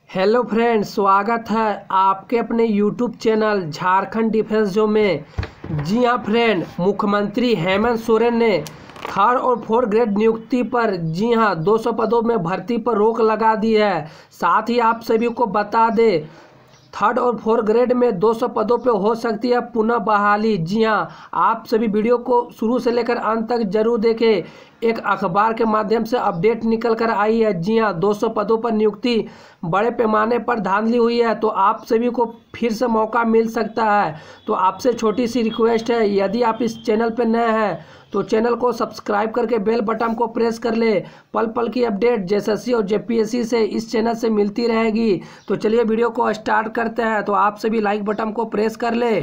Hello friends, स्वागत है आपके अपने यूट्यूब चैनल झारखंड डिफेंस जो में। जी हाँ फ्रेंड, मुख्यमंत्री हेमंत सोरेन ने थर्ड और फोर्थ ग्रेड नियुक्ति पर 200 पदों में भर्ती पर रोक लगा दी है। साथ ही आप सभी को बता दें, थर्ड और फोर्थ ग्रेड में 200 पदों पे हो सकती है पुनः बहाली। जी हाँ, आप सभी वीडियो को शुरू से लेकर अंत तक जरूर देखें। एक अखबार के माध्यम से अपडेट निकल कर आई है। जी हाँ, 200 पदों पर नियुक्ति बड़े पैमाने पर धांधली हुई है, तो आप सभी को फिर से मौका मिल सकता है। तो आपसे छोटी सी रिक्वेस्ट है, यदि आप इस चैनल पर नए हैं तो चैनल को सब्सक्राइब करके बेल बटन को प्रेस कर ले। पल पल की अपडेट जेएसएससी और जेपीएससी से इस चैनल से मिलती रहेगी। तो चलिए वीडियो को स्टार्ट करते हैं। तो आप सभी लाइक बटन को प्रेस कर ले।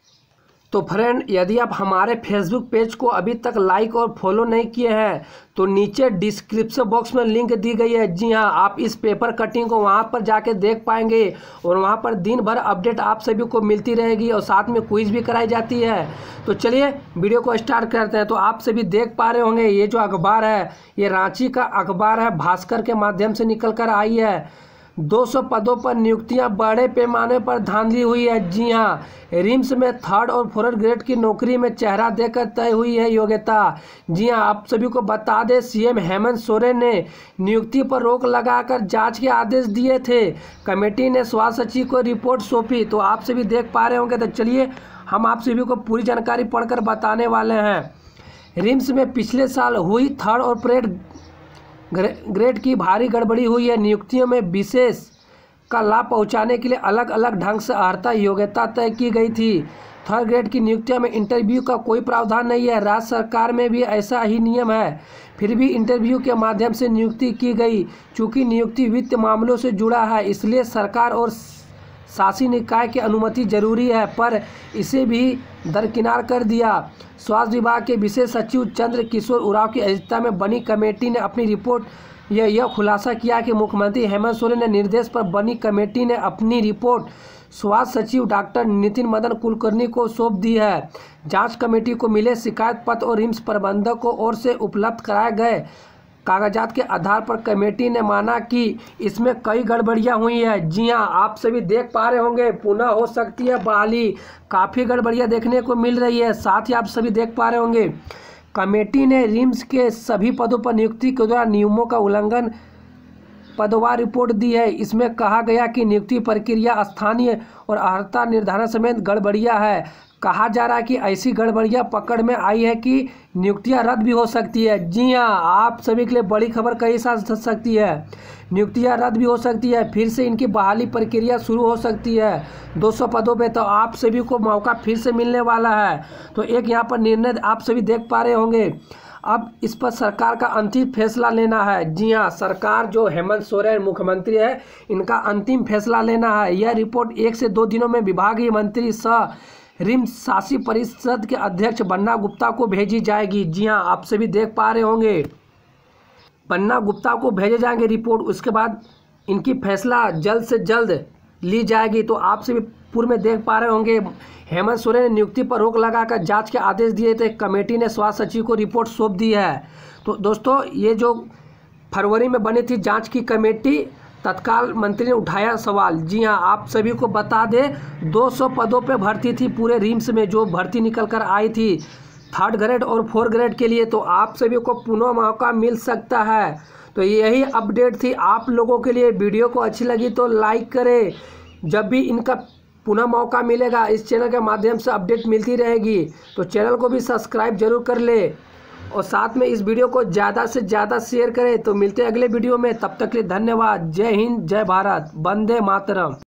तो फ्रेंड, यदि आप हमारे फेसबुक पेज को अभी तक लाइक और फॉलो नहीं किए हैं तो नीचे डिस्क्रिप्शन बॉक्स में लिंक दी गई है। जी हाँ, आप इस पेपर कटिंग को वहां पर जाके देख पाएंगे और वहां पर दिन भर अपडेट आप सभी को मिलती रहेगी और साथ में क्विज भी कराई जाती है। तो चलिए वीडियो को स्टार्ट करते हैं। तो आप सभी देख पा रहे होंगे, ये जो अखबार है ये रांची का अखबार है, भास्कर के माध्यम से निकल कर आई है। 200 पदों पर नियुक्तियां बड़े पैमाने पर धांधली हुई है। जी हाँ, रिम्स में थर्ड और फोर्थ ग्रेड की नौकरी में चेहरा देकर तय हुई है योग्यता। जी हाँ, आप सभी को बता दें, सीएम हेमंत सोरेन ने नियुक्ति पर रोक लगाकर जांच के आदेश दिए थे। कमेटी ने स्वास्थ्य सचिव को रिपोर्ट सौंपी। तो आप सभी देख पा रहे होंगे। तो चलिए हम आप सभी को पूरी जानकारी पढ़कर बताने वाले हैं। रिम्स में पिछले साल हुई थर्ड और फोर्थ ग्रेड की भारी गड़बड़ी हुई है। नियुक्तियों में विशेष का लाभ पहुंचाने के लिए अलग अलग ढंग से अर्हता योग्यता तय की गई थी। थर्ड ग्रेड की नियुक्तियों में इंटरव्यू का कोई प्रावधान नहीं है। राज्य सरकार में भी ऐसा ही नियम है, फिर भी इंटरव्यू के माध्यम से नियुक्ति की गई। चूंकि नियुक्ति वित्त मामलों से जुड़ा है, इसलिए सरकार और शासी निकाय की अनुमति जरूरी है, पर इसे भी दरकिनार कर दिया। स्वास्थ्य विभाग के विशेष सचिव चंद्र किशोर उरांव की अध्यक्षता में बनी कमेटी ने अपनी रिपोर्ट यह खुलासा किया कि मुख्यमंत्री हेमंत सोरेन ने निर्देश पर बनी कमेटी ने अपनी रिपोर्ट स्वास्थ्य सचिव डॉक्टर नितिन मदन कुलकर्णी को सौंप दी है। जांच कमेटी को मिले शिकायत पत्र और रिम्स प्रबंधक को ओर से उपलब्ध कराए गए कागजात के आधार पर कमेटी ने माना कि इसमें कई गड़बड़ियां हुई है। जी हाँ, आप सभी देख पा रहे होंगे, पुनः हो सकती है बहाली। काफ़ी गड़बड़ियां देखने को मिल रही है। साथ ही आप सभी देख पा रहे होंगे, कमेटी ने रिम्स के सभी पदों पर नियुक्ति के दौरान नियमों का उल्लंघन पदवार रिपोर्ट दी है। इसमें कहा गया कि नियुक्ति प्रक्रिया स्थानीय और अर्हता निर्धारण समेत गड़बड़ियां है। कहा जा रहा है कि ऐसी गड़बड़ियां पकड़ में आई है कि नियुक्तियां रद्द भी हो सकती है। जी हाँ, आप सभी के लिए बड़ी खबर कहीं से आ सकती है। नियुक्तियां रद्द भी हो सकती है, फिर से इनकी बहाली प्रक्रिया शुरू हो सकती है। 200 पदों पे तो आप सभी को मौका फिर से मिलने वाला है। तो एक यहाँ पर निर्णय आप सभी देख पा रहे होंगे। अब इस पर सरकार का अंतिम फैसला लेना है। जी हाँ, सरकार जो हेमंत सोरेन मुख्यमंत्री है, इनका अंतिम फैसला लेना है। यह रिपोर्ट 1 से 2 दिनों में विभागीय मंत्री सह रिम्स शासी परिषद के अध्यक्ष बन्ना गुप्ता को भेजी जाएगी। जी हाँ, आप सभी देख पा रहे होंगे, बन्ना गुप्ता को भेजे जाएंगे रिपोर्ट। उसके बाद इनकी फैसला जल्द से जल्द ली जाएगी। तो आप सभी पूर्व में देख पा रहे होंगे, हेमंत सोरेन ने नियुक्ति पर रोक लगाकर जांच के आदेश दिए थे। कमेटी ने स्वास्थ्य सचिव को रिपोर्ट सौंप दी है। तो दोस्तों, ये जो फरवरी में बनी थी जांच की कमेटी, तत्काल मंत्री ने उठाया सवाल। जी हाँ, आप सभी को बता दें, 200 पदों पे भर्ती थी पूरे रिम्स में, जो भर्ती निकल कर आई थी थर्ड ग्रेड और फोर्थ ग्रेड के लिए। तो आप सभी को पुनः मौका मिल सकता है। तो यही अपडेट थी आप लोगों के लिए। वीडियो को अच्छी लगी तो लाइक करें। जब भी इनका पुनः मौका मिलेगा इस चैनल के माध्यम से अपडेट मिलती रहेगी। तो चैनल को भी सब्सक्राइब जरूर कर ले और साथ में इस वीडियो को ज़्यादा से ज़्यादा शेयर करें। तो मिलते हैं अगले वीडियो में, तब तक के लिए धन्यवाद। जय हिंद, जय भारत, वंदे मातरम।